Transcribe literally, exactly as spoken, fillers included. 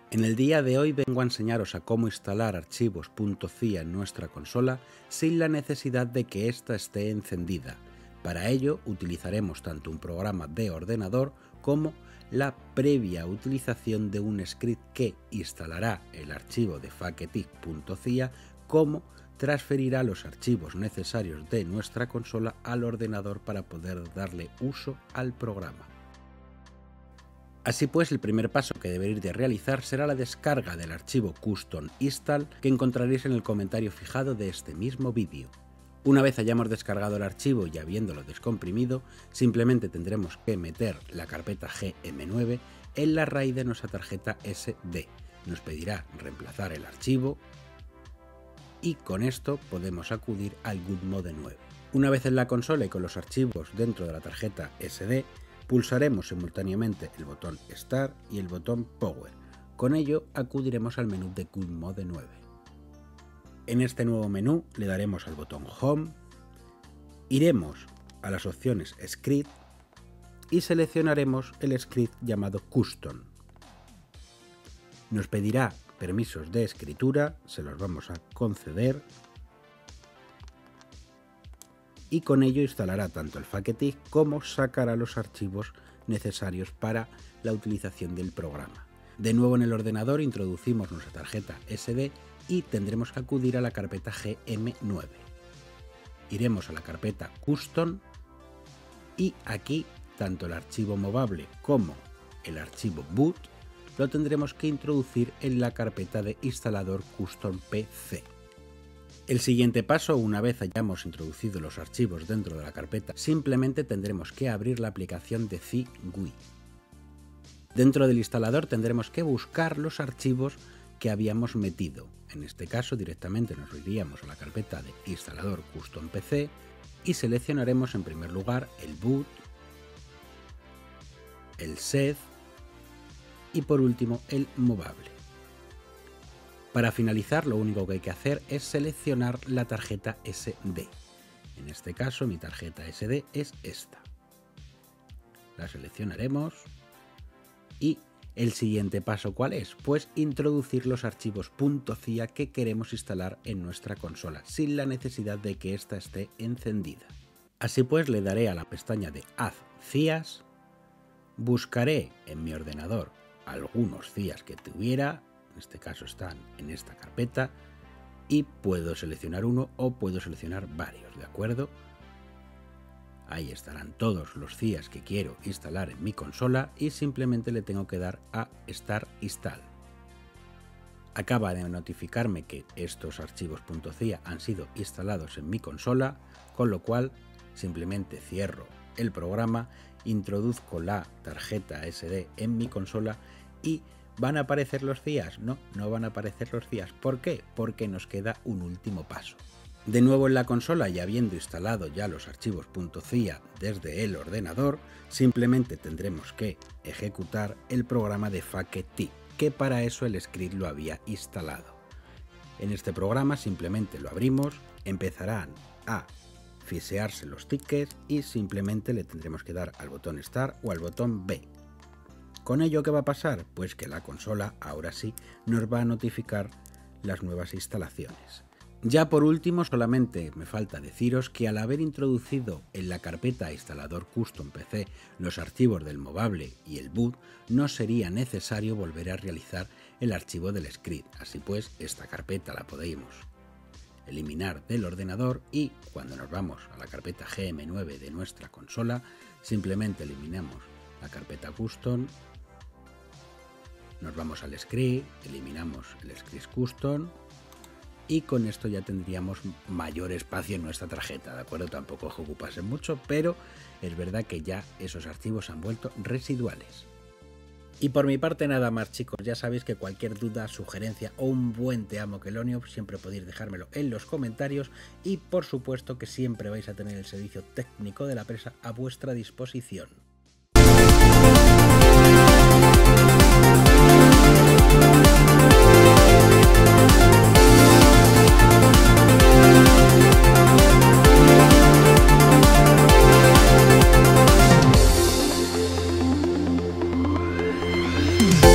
En el día de hoy vengo a enseñaros a cómo instalar archivos .cia en nuestra consola sin la necesidad de que ésta esté encendida. Para ello utilizaremos tanto un programa de ordenador como la previa utilización de un script que instalará el archivo de faketic.cia como transferirá los archivos necesarios de nuestra consola al ordenador para poder darle uso al programa. Así pues, el primer paso que deberéis de realizar será la descarga del archivo custom install que encontraréis en el comentario fijado de este mismo vídeo. Una vez hayamos descargado el archivo y habiéndolo descomprimido, simplemente tendremos que meter la carpeta G M nueve en la raíz de nuestra tarjeta S D. Nos pedirá reemplazar el archivo y con esto podemos acudir al Good Mode nueve. Una vez en la consola y con los archivos dentro de la tarjeta S D, pulsaremos simultáneamente el botón Start y el botón Power. Con ello acudiremos al menú de Good Mode nueve. En este nuevo menú le daremos al botón Home, iremos a las opciones Script y seleccionaremos el script llamado Custom. Nos pedirá permisos de escritura, se los vamos a conceder y con ello instalará tanto el Faketic como sacará los archivos necesarios para la utilización del programa. De nuevo en el ordenador introducimos nuestra tarjeta S D y tendremos que acudir a la carpeta G M nueve. Iremos a la carpeta Custom y aquí tanto el archivo movable como el archivo boot lo tendremos que introducir en la carpeta de instalador Custom P C. El siguiente paso, una vez hayamos introducido los archivos dentro de la carpeta, simplemente tendremos que abrir la aplicación de ZigWi. Dentro del instalador tendremos que buscar los archivos que habíamos metido. En este caso directamente nos iríamos a la carpeta de instalador Custom P C y seleccionaremos en primer lugar el boot, el sed y por último el movable. Para finalizar, lo único que hay que hacer es seleccionar la tarjeta S D. En este caso, mi tarjeta S D es esta. La seleccionaremos y el siguiente paso, ¿cuál es? Pues introducir los archivos .cia que queremos instalar en nuestra consola, sin la necesidad de que ésta esté encendida. Así pues, le daré a la pestaña de Add cias, buscaré en mi ordenador algunos cias que tuviera. En este caso están en esta carpeta y puedo seleccionar uno o puedo seleccionar varios, ¿de acuerdo? Ahí estarán todos los cias que quiero instalar en mi consola y simplemente le tengo que dar a Start Install. Acaba de notificarme que estos archivos .cia han sido instalados en mi consola, con lo cual simplemente cierro el programa, introduzco la tarjeta S D en mi consola y ¿van a aparecer los cias? No, no van a aparecer los cias. ¿Por qué? Porque nos queda un último paso. De nuevo en la consola y habiendo instalado ya los archivos .cia desde el ordenador, simplemente tendremos que ejecutar el programa de Faketic, que para eso el script lo había instalado. En este programa simplemente lo abrimos, empezarán a fisearse los tickets y simplemente le tendremos que dar al botón Start o al botón B. ¿Con ello qué va a pasar? Pues que la consola ahora sí nos va a notificar las nuevas instalaciones. Ya por último, solamente me falta deciros que al haber introducido en la carpeta instalador Custom P C los archivos del movable y el boot, no sería necesario volver a realizar el archivo del script. Así pues, esta carpeta la podemos eliminar del ordenador y cuando nos vamos a la carpeta G M nueve de nuestra consola, simplemente eliminamos la carpeta Custom, nos vamos al script, eliminamos el script Custom y con esto ya tendríamos mayor espacio en nuestra tarjeta, ¿de acuerdo? Tampoco es que ocupase mucho, pero es verdad que ya esos archivos han vuelto residuales. Y por mi parte nada más, chicos, ya sabéis que cualquier duda, sugerencia o un buen te amo Quelonio siempre podéis dejármelo en los comentarios y por supuesto que siempre vais a tener el servicio técnico de la empresa a vuestra disposición. We'll be right back.